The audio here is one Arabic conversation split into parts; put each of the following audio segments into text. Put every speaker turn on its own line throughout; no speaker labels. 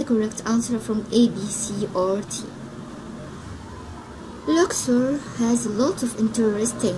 correct answer from A, B, C or T. Luxor has a lot of interesting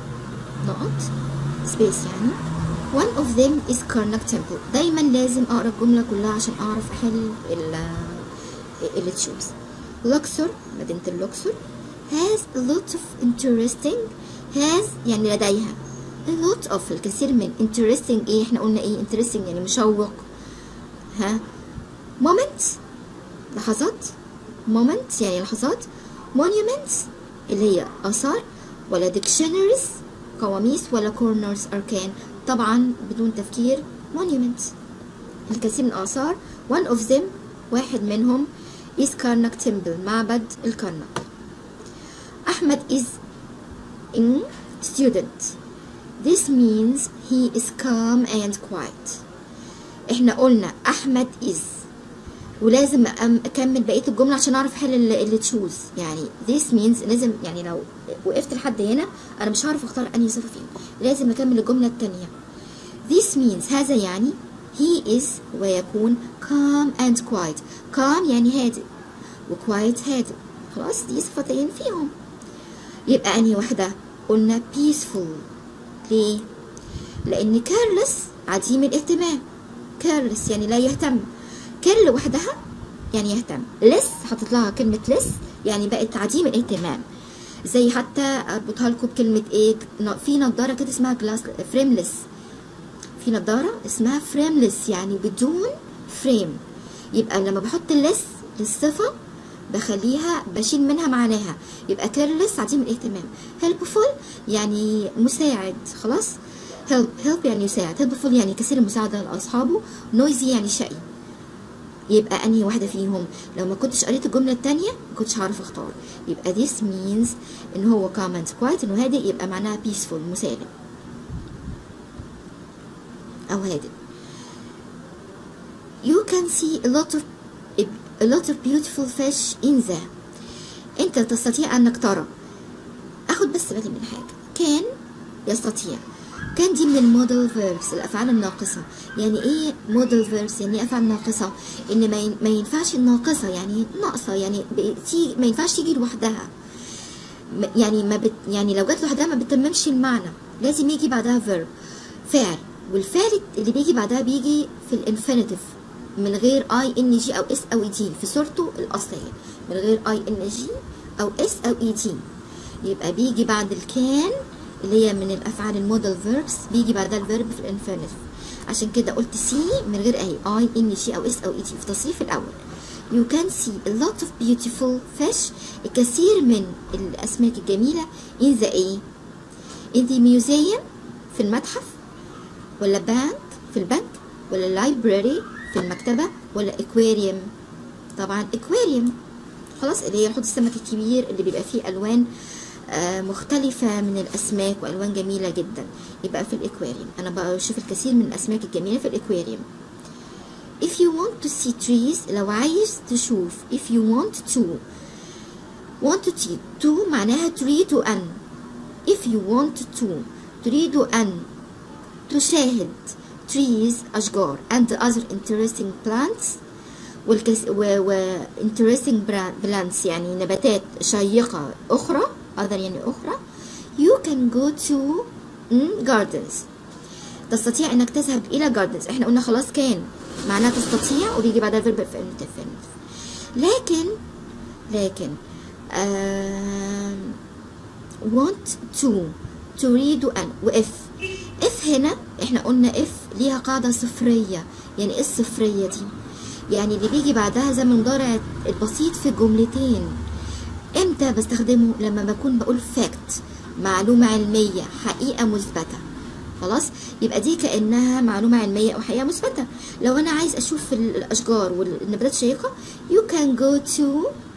space يعني. One of them is Karnak Temple. دايما لازم اقرا الجملة كلها عشان اعرف احل اللي تشوز. Luxor مدينة الأقصر has a lot of interesting. has يعني لديها a lot of الكثير من. interesting ايه؟ احنا قلنا ايه interesting يعني مشوق. moment لحظات. moment يعني لحظات. monuments اللي هي آثار، ولا dictionaries قواميس، ولا corners أركان. طبعا بدون تفكير monuments الكثير من الآثار. one of them واحد منهم is Karnak Temple معبد الكرنك. أحمد is a student. This means he is calm and quiet. احنا قلنا أحمد is ولازم أكمل بقية الجملة عشان أعرف أحل اللي تشوز. يعني this means لازم يعني لو وقفت لحد هنا أنا مش هعرف أختار أنهي صفة فيهم، لازم أكمل الجملة التانية. This means هذا يعني he is ويكون calm and quiet. calm يعني هادئ و quiet هادئ. خلاص دي صفتين فيهم. يبقى أنهي واحدة؟ قلنا peaceful. ليه؟ لأن careless عديم الاهتمام. careless يعني لا يهتم. care لوحدها يعني يهتم. less حطيت لها كلمة less يعني بقت عديم الاهتمام. زي حتى أربطها لكم بكلمة إيه؟ في نضارة كده اسمها glass frameless. في نضارة اسمها frameless يعني بدون فريم. يبقى لما بحط less للصفة بخليها بشيل منها معناها. يبقى careless عديم الاهتمام. helpful يعني مساعد. خلاص help يعني يساعد. helpful يعني كثير المساعدة لأصحابه. noisy يعني شقي. يبقى أنهي واحدة فيهم؟ لو ما كنتش قريت الجملة التانية ما كنتش هعرف اختار. يبقى this means إن هو calm and quiet إنه هادئ، يبقى معناها peaceful مسالم أو هادئ. You can see a lot of beautiful fish in the. أنت تستطيع أنك ترى. أخد بس بالي من حاجة. كان يستطيع. كان دي من الموديل فيربس الأفعال الناقصة. يعني إيه موديل فيربس؟ يعني إيه أفعال ناقصة؟ إن ما ينفعش الناقصة يعني ناقصة يعني ما ينفعش تيجي لوحدها. يعني يعني لو جت لوحدها ما بتتممش المعنى، لازم يجي بعدها فيرب فعل. والفعل اللي بيجي بعدها بيجي في الانفينيتيف من غير اي ان جي او اس او اي دي في صورته الاصليه، من غير اي ان جي او اس او اي دي. يبقى بيجي بعد الكان اللي هي من الافعال الموديل فيربس بيجي بعدها الفيرب في الانفينيتيف. عشان كده قلت سي من غير اي ان جي او اس او اي دي في التصريف الاول. You can see a lot of beautiful fish. الكثير من الاسماك الجميله in the in the museum في المتحف، ولا بانك في البنك، ولا لايبراري في المكتبة، ولا اكواريوم. طبعا اكواريوم خلاص اللي هي حوض السمك الكبير اللي بيبقى فيه الوان مختلفة من الاسماك والوان جميلة جدا، يبقى في الاكواريوم. انا بشوف الكثير من الاسماك الجميلة في الاكواريوم. if you want to see trees لو عايز تشوف if you want to معناها تريد أن. if you want to تريد أن تشاهد trees أشجار and other interesting plants و interesting plants يعني نباتات شيقة أخرى. other يعني أخرى. you can go to gardens. تستطيع أنك تذهب إلى gardens. إحنا قلنا خلاص كان معناها تستطيع وبيجي بعدها الفيرب في infinitive. لكن want to تريد أن وإف. إف هنا إحنا قلنا إف ليها قاعدة صفرية. يعني إيه الصفرية دي؟ يعني اللي بيجي بعدها زي المضارع البسيط في جملتين. إمتى بستخدمه؟ لما بكون بقول fact معلومة علمية حقيقة مثبتة. خلاص يبقى دي كأنها معلومة علمية أو حقيقة مثبتة. لو أنا عايز أشوف الأشجار والنباتات الشيقة you can go to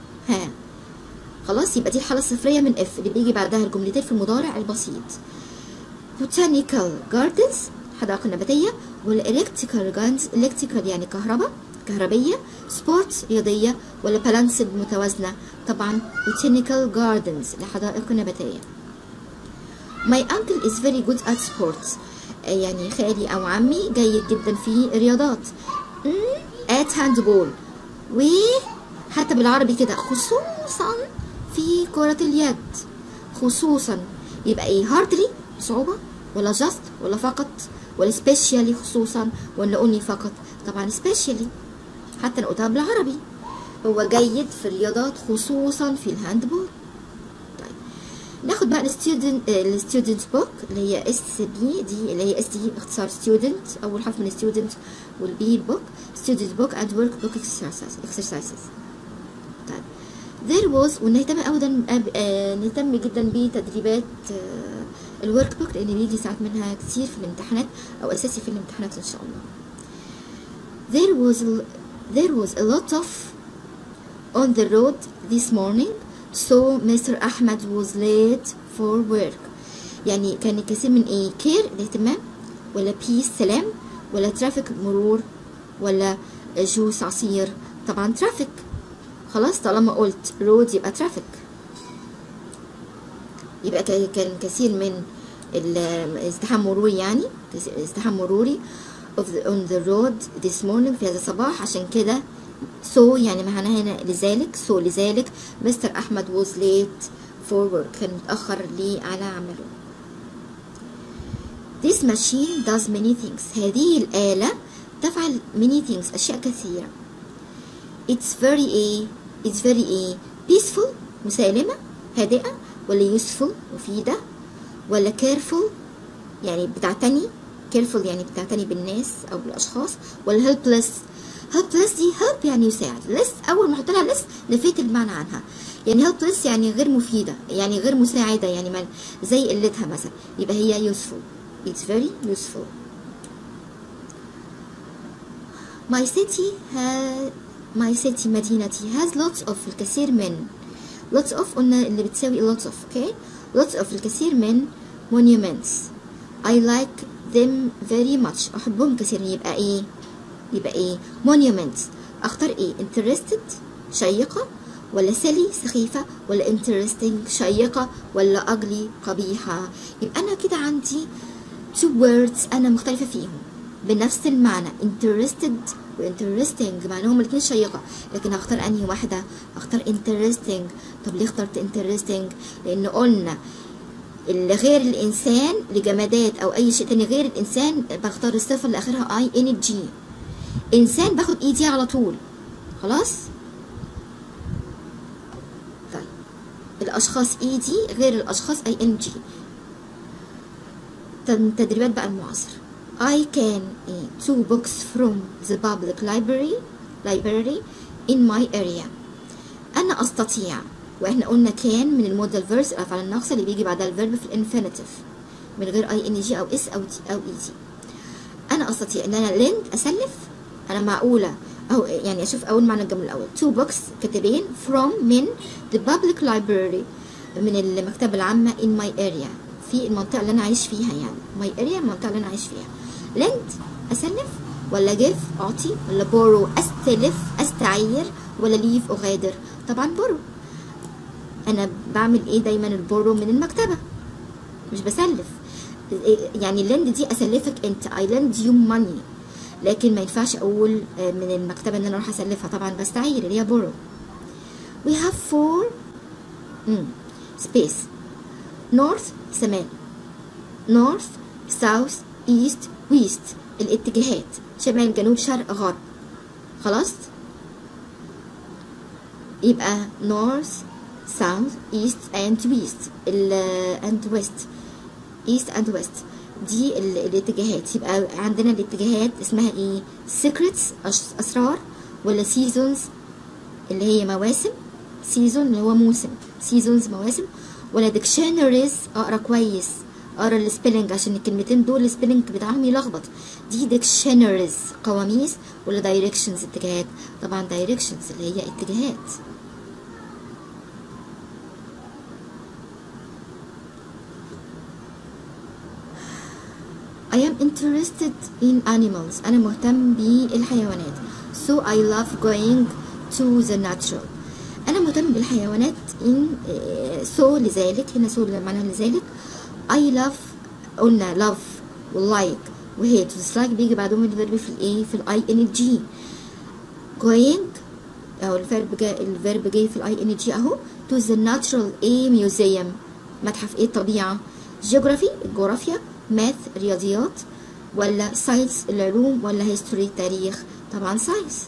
خلاص يبقى دي الحالة الصفرية من اف اللي بيجي بعدها الجملتين في المضارع البسيط. botanical gardens حدائق نباتية، والelectrical gardens electrical يعني كهربية، sports رياضية، ولا balanced متوازنة. طبعا botanical gardens لحدائق نباتية. my uncle is very good at sports يعني خالي أو عمي جيد جدا في الرياضات. at handball وحتى بالعربي كده خصوصا في كرة اليد، خصوصا يبقى ايه؟ هاردلي بصعوبة، ولا جاست، ولا فقط، ولا سبيشالي خصوصا، ولا اونلي فقط؟ طبعا سبيشالي، حتى لو قلتها بالعربي. هو جيد في الرياضات خصوصا في الهاندبول. طيب ناخد بقى الستودنت بوك اللي هي اس بي دي، اللي هي اس دي اختصار ستودنت، اول حرف من ستودنت، والبي بوك، ستودنت بوك اند ورك بوك اكسرسايزز. طيب there was، ونهتم ابدا نهتم جدا بتدريبات الورك بوك لان بيجي ساعات منها كتير في الامتحانات او اساسي في الامتحانات ان شاء الله. there was a lot of on the road this morning so Mr. Ahmed was late for work. يعني كان الكثير من ايه؟ care الاهتمام، ولا peace سلام، ولا traffic مرور، ولا جوس عصير؟ طبعا traffic. خلاص طالما قلت road يبقى traffic، يبقى كان كثير من ازدحام مروري، يعني ازدحام مروري on the road this morning في هذا الصباح. عشان كده so يعني معناها هنا لذلك، so لذلك مستر أحمد was late for work، كان متأخر على عمله. This machine does many things، هذه الآلة تفعل many things أشياء كثيرة. It's very peaceful مسالمة هادئة، ولا useful مفيدة، ولا careful يعني بتعتني، careful يعني بتعتني بالناس أو بالأشخاص، ولا helpless دي help يعني يساعد، less أول ما أحط لها less نفيت المعنى عنها، يعني helpless يعني غير مفيدة، يعني غير مساعدة، يعني زي قلتها مثلا، يبقى هي useful. It's very useful. My city مدينتي has lots of الكثير من، lots of قلنا اللي بتساوي lots of، okay؟ lots of الكثير من monuments. I like them very much أحبهم كثيرا. يبقى ايه؟ monuments. اختار ايه؟ interested شيقة، ولا silly سخيفة، ولا interesting شيقة، ولا ugly قبيحة؟ يبقى انا كده عندي two words انا مختلفة فيهم بنفس المعنى، interested و interesting معناهم الاثنين شيقة، لكن هختار انهي واحدة؟ هختار interesting. طب ليه اخترت interesting؟ لان قلنا اللي غير الانسان لجمادات او اي شيء تاني غير الانسان بختار الصفة اللي اخرها ing. انسان باخد اي دي على طول، خلاص. طيب الاشخاص اي دي غير الاشخاص اي ان جي. تدريبات بقى المعاصر. I can two books from the public library in my area. انا استطيع، واحنا قلنا كان من المودال فيرس الافعال الناقصه اللي بيجي بعدها الفيرب في الانفينيتيف من غير اي ان جي او اس او دي او اي دي. انا استطيع ان انا lend اسلف، انا معقوله او يعني اشوف اول معنى الجمله الاول. two books كتابين from من the public library من المكتبه العامه in my area في المنطقه اللي انا عايش فيها، يعني my area المنطقه اللي انا عايش فيها. lend اسلف، ولا give اعطي، ولا borrow استلف استعير، ولا leave اغادر؟ طبعا borrow. انا بعمل ايه دايما؟ البورو من المكتبه مش بسلف، يعني lend دي اسلفك انت I lend you money، لكن ما ينفعش اقول من المكتبه ان انا اروح اسلفها، طبعا بستعير اللي هي borrow. we have four space north شمال، north south east west الاتجاهات، شمال جنوب شرق غرب، خلاص. يبقى north south east and west and west east and west دي الاتجاهات. يبقى عندنا الاتجاهات اسمها ايه؟ secrets اسرار، ولا seasons اللي هي مواسم، season اللي هو موسم، seasons مواسم، ولا dictionaries اقرا كويس، اقرا السبيلنج عشان الكلمتين دول السبيلنج بتاعهم يلخبط. دي dictionaries قواميس، ولا directions اتجاهات؟ طبعا directions اللي هي اتجاهات. I am interested in animals. أنا مهتم بالحيوانات. So I love going to the natural. أنا مهتم بالحيوانات in so لذلك، هنا so معناها لذلك. I love قلنا love و like و hate و dislike بيجي بعدهم الفيرب في الايه؟ في الاي ان جي. going اهو الفيرب جاي في الاي ان جي اهو. to the natural a museum، متحف ايه؟ الطبيعه. geography الجغرافيا، math الرياضيات، ولا science العلوم، ولا history التاريخ؟ طبعا science.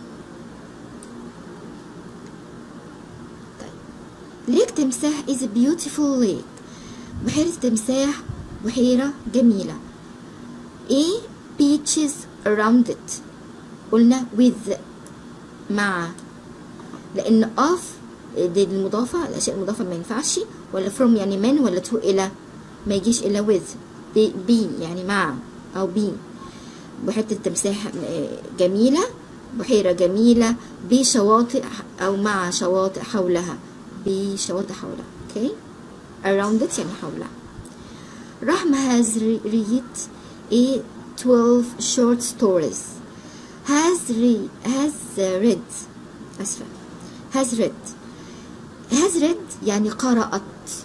طيب lake تمساح is a beautiful lake، بحيرة تمساح بحيرة جميلة. A beaches around it، قلنا with مع، لأن of دي المضافة، الأشياء المضافة ما ينفعش، ولا from يعني من، ولا to إلى، ما يجيش إلا with. be يعني مع أو be. بحيرة التمساح جميلة، بحيرة جميلة بشواطئ أو مع شواطئ حولها، بشواطئ حولها. okay around it يعني حولها. رحمة has read a 12 short stories. has read يعني قرأت.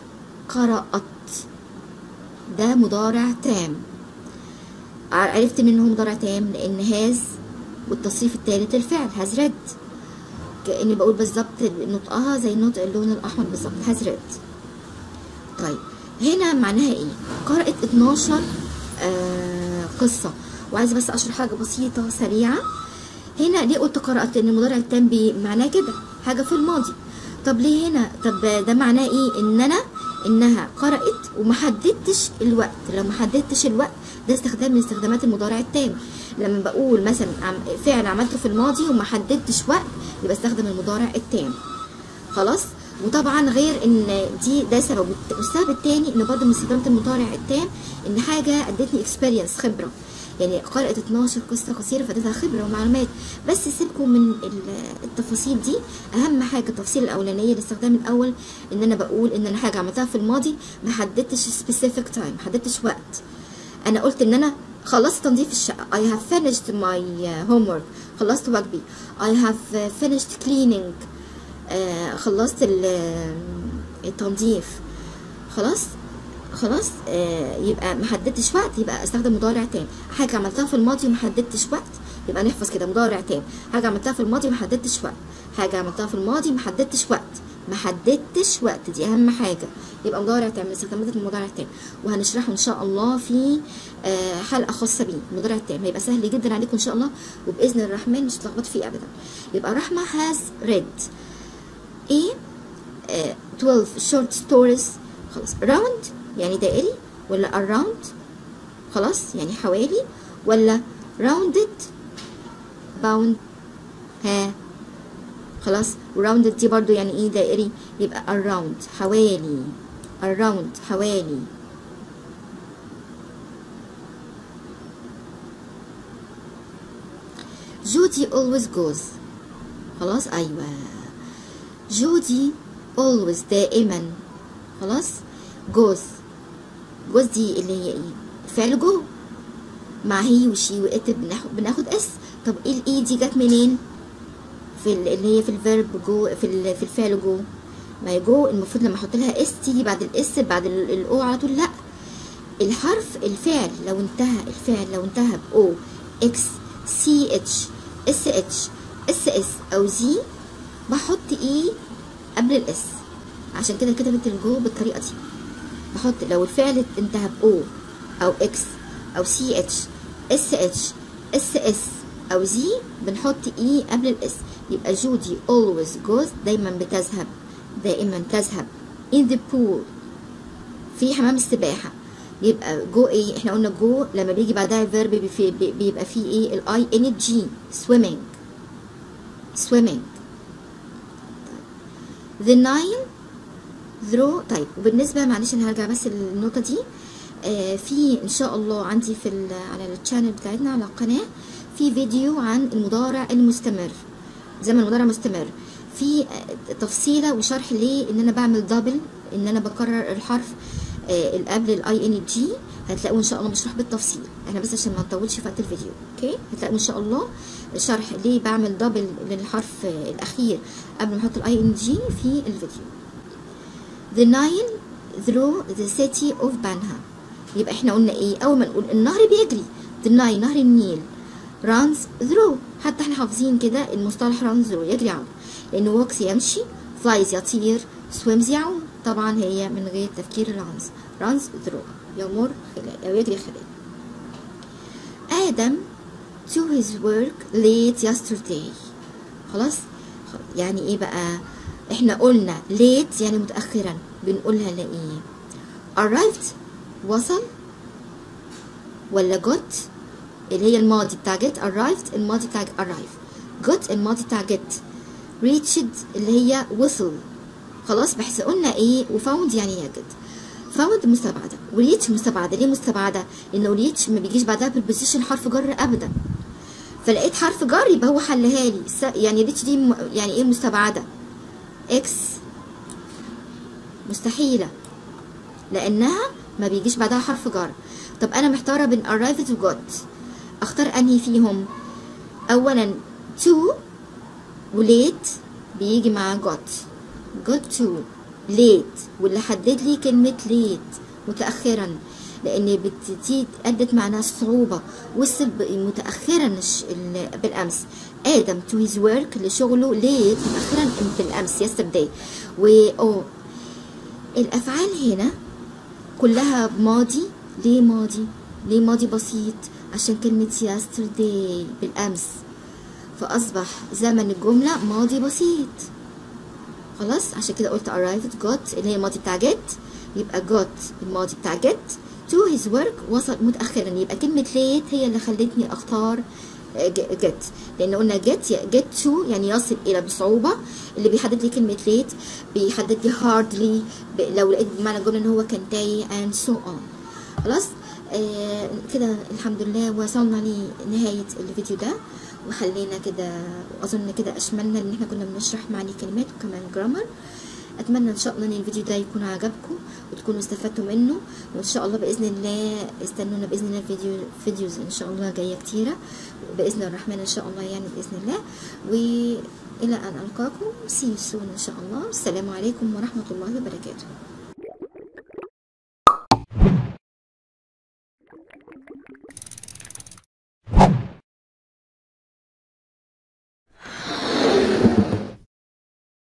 ده مضارع تام. عرفت منه مضارع تام لأن has والتصريف الثالث الفعل has read، كأني بقول بالظبط نطقها زي نطق اللون الأحمر بالظبط has read. طيب هنا معناها ايه؟ قرأت 12 قصة. وعايزة بس أشرح حاجة بسيطة سريعة. هنا ليه قلت قرأت؟ لأن المضارع التام معناه كده حاجة في الماضي. طب ليه هنا؟ طب ده معناه ايه؟ إنها قرأت وما حددتش الوقت. لو ما حددتش الوقت ده استخدام من استخدامات المضارع التام. لما بقول مثلا فعل عملته في الماضي وما حددتش وقت يبقى استخدم المضارع التام. خلاص؟ وطبعا غير ان ده سبب، والسبب الثاني ان برضه من استخدامات المضارع التام ان حاجه ادتني اكسبيرينس، خبره. يعني قرأت 12 قصه قصيره فادتها خبره ومعلومات. بس سيبكم من التفاصيل دي. اهم حاجه التفصيل الاولانيه الاستخدام الاول ان انا بقول ان انا حاجه عملتها في الماضي ما حددتش سبيسيفيك تايم، ما حددتش وقت. انا قلت ان انا خلصت تنظيف الشقه. I have finished my homework، خلصت واجبي. I have finished cleaning، خلصت التنظيف. خلاص يبقى ما حددتش وقت، يبقى استخدم مضارع تام. حاجه عملتها في الماضي وما حددتش وقت يبقى نحفظ كده مضارع تام. حاجه عملتها في الماضي وما حددتش وقت، حاجه عملتها في الماضي ما حددتش وقت، دي اهم حاجه. يبقى مضارع تام من استخدامات المضارع التام، وهنشرحه ان شاء الله في حلقه خاصه بيه. المضارع التام هيبقى سهل جدا عليكم ان شاء الله، وباذن الرحمن مش هتلخبطوا فيه ابدا. يبقى رحمه has read 12 short stories. خلاص. round يعني دائري، ولا around خلاص يعني حوالي، ولا rounded bound خلاص. rounded دي برضو يعني ايه؟ دائري. يبقى around حوالي. Judy always goes. خلاص ايوه، جودي always دائما. خلاص. goes دي اللي هي ايه؟ فعل جو مع هي وشي وات بناخد اس. طب ايه الاي دي جت منين؟ في اللي هي في الفيرب جو، في الفعل جو. ما هي جو المفروض لما احط لها اس تيجي بعد الاس بعد الاو على طول. لا، الفعل لو انتهى باو اكس سي اتش اس اس او زي بحط اي قبل الاس. عشان كده كتبت الجو بالطريقه دي. بحط لو الفعل انتهى باو او اكس او سي اتش اس او زي بنحط اي قبل الاس. يبقى جودي always goes دايما تذهب in the pool في حمام السباحه. يبقى جو ايه؟ احنا قلنا جو لما بيجي بعدها الفيرب بيبقى فيه ايه؟ الاي ان جي swimming. the Nile through. طيب وبالنسبه معلش انا هرجع بس للنقطه دي. في ان شاء الله عندي على الشانل بتاعتنا على القناه في فيديو عن المضارع المستمر، زمن المضارع المستمر، في تفصيله وشرح ليه ان انا بعمل دبل، ان انا بكرر الحرف قبل الاي ان جي. هتلاقوه ان شاء الله مشروح بالتفصيل. احنا بس عشان ما نطولش في وقت الفيديو. اوكي، هتلاقوا ان شاء الله شرح ليه بعمل دبل للحرف الاخير قبل ما احط الاي ان جي في الفيديو. The Nile through the city of Banha. يبقى احنا قلنا ايه؟ اول ما نقول النهر بيجري، the Nile نهر النيل runs through، حتى احنا حافظين كده المصطلح runs through يجري عبر. لأنه walks يمشي، flies يطير، swims يعوم. طبعا هي من غير تفكير runs. runs ذروة، يمر خلال أو يجري خلال. آدم to his work late yesterday. خلاص، يعني ايه بقى؟ احنا قلنا late يعني متأخرا، بنقولها لإيه؟ arrived وصل، ولا got اللي هي الماضي بتاع get، arrived الماضي بتاع arrive، got الماضي بتاع get، reached اللي هي وصل. خلاص، بحيث قلنا ايه؟ وfound يعني يجد. found مستبعدة، وريتش مستبعدة. ليه مستبعدة؟ لأنه ريتش ما بيجيش بعدها بالبوزيشن حرف جر أبدا، فلقيت حرف جر يبقى هو حلها لي. يعني ريتش دي يعني ايه مستبعدة؟ اكس مستحيلة لأنها ما بيجيش بعدها حرف جر. طب أنا محتارة بين arrived و got، أختار أنهي فيهم؟ أولا to و late بيجي مع got to late، واللي حدد لي كلمة late متأخرا، لأن بتزيد أدت معناها الصعوبة، وصل متأخرا بالأمس. آدم to his work لشغله late متأخرا بالأمس yesterday. الأفعال هنا كلها بماضي. ليه ماضي؟ ليه ماضي بسيط؟ عشان كلمة yesterday بالأمس، فأصبح زمن الجملة ماضي بسيط. خلاص، عشان كده قلت arrived got اللي هي الماضي بتاع get، يبقى got الماضي بتاع get to his work وصل متأخرا، يبقى كلمة late هي اللي خلتني أختار get، لأن قلنا get to يعني يصل إلى بصعوبة. اللي بيحدد لي كلمة late بيحدد لي hardly لو لقيت معنى الجملة إن هو كان تايه and so on. خلاص، كده الحمد لله وصلنا لنهاية الفيديو ده، وخلينا كده، وأظن كده أشملنا إن احنا كنا بنشرح معاني كلمات وكمان جرامر. أتمنى إن شاء الله إن الفيديو ده يكون عجبكم وتكونوا استفدتوا منه، وإن شاء الله بإذن الله استنونا بإذن الله فيديوز إن شاء الله جاية كتيرة بإذن الرحمن إن شاء الله، يعني بإذن الله. وإلى أن ألقاكم see you soon إن شاء الله. السلام عليكم ورحمة الله وبركاته.